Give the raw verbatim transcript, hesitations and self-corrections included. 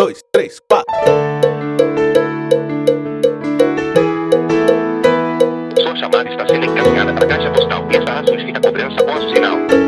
dois, três, quatro. Sua chamada está sendo encaminhada para a caixa postal e estará sujeita a cobrança após o sinal.